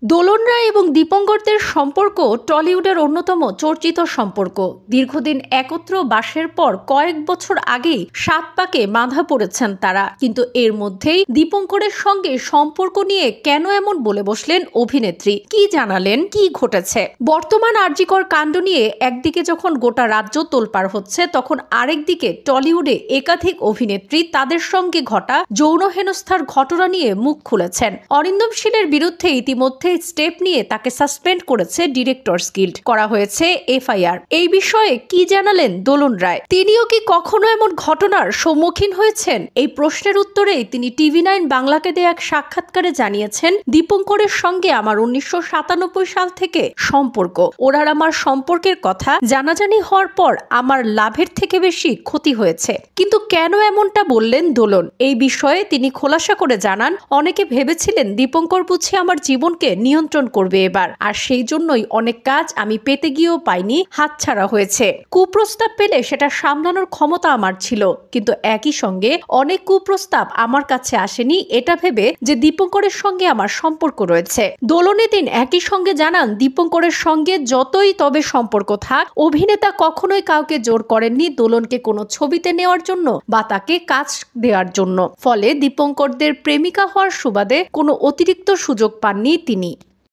দোলন রায় এবং দীপঙ্করদের সম্পর্ক টলিউডের অন্যতম চর্চিত সম্পর্ক। দীর্ঘদিন একত্র বাসের পর কয়েক বছর আগেই সাত পাকে বাঁধা পড়েছেন তারা। কিন্তু এর মধ্যেই দীপঙ্করের সঙ্গে সম্পর্ক নিয়ে কেন এমন বলে বসলেন অভিনেত্রী? কি জানালেন, কি ঘটেছে? বর্তমান আরজিকর কাণ্ড নিয়ে একদিকে যখন গোটা রাজ্য তোলপাড় হচ্ছে, তখন আরেকদিকে টলিউডে একাধিক অভিনেত্রী তাদের সঙ্গে ঘটা যৌন হেনস্থার ঘটনা নিয়ে মুখ খুলেছেন। অরিন্দম শীলের বিরুদ্ধে ইতিমধ্যে স্টেপ নিয়ে তাকে সাসপেন্ড করেছে ডিরেক্টরস গিল্ড, করা হয়েছে এফআইআর। এই বিষয়ে কি জানালেন দোলন রায়? তিনিও কি কখনো এমন ঘটনার সম্মুখীন হয়েছেন? এই প্রশ্নের উত্তরেই তিনি TV9 বাংলাকে দেয়া এক সাক্ষাৎকারে জানিয়েছেন, দীপঙ্করের সঙ্গে আমার 1997 সাল থেকে সম্পর্ক। ওনার আমার সম্পর্কের কথা জানাজানি হওয়ার পর আমার লাভের থেকে বেশি ক্ষতি হয়েছে। কিন্তু কেন এমনটা বললেন দোলন? এই বিষয়ে তিনি খোলাসা করে জানান, অনেকে ভেবেছিলেন দীপঙ্কর বুঝি আমার জীবনকে নিয়ন্ত্রণ করবে এবার, আর সেই জন্যই অনেক কাজ আমি পেতে গিয়েও পাইনি, হাতছাড়া হয়েছে। কুপ্রস্তাব পেলে সেটা সামলানোর ক্ষমতা আমার ছিল, কিন্তু একই সঙ্গে অনেক কুপ্রস্তাব আমার কাছে আসেনি এটা ভেবে যে দীপঙ্করের সঙ্গে আমার সম্পর্ক রয়েছে। দোলনে দিন একই সঙ্গে জানান, দীপঙ্করের সঙ্গে যতই তবে সম্পর্ক থাক, অভিনেতা কখনোই কাউকে জোর করেননি দোলনকে কোনো ছবিতে নেওয়ার জন্য বা তাকে কাজ দেওয়ার জন্য। ফলে দীপঙ্করদের প্রেমিকা হওয়ার সুবাদে কোনো অতিরিক্ত সুযোগ পাননি তিনি।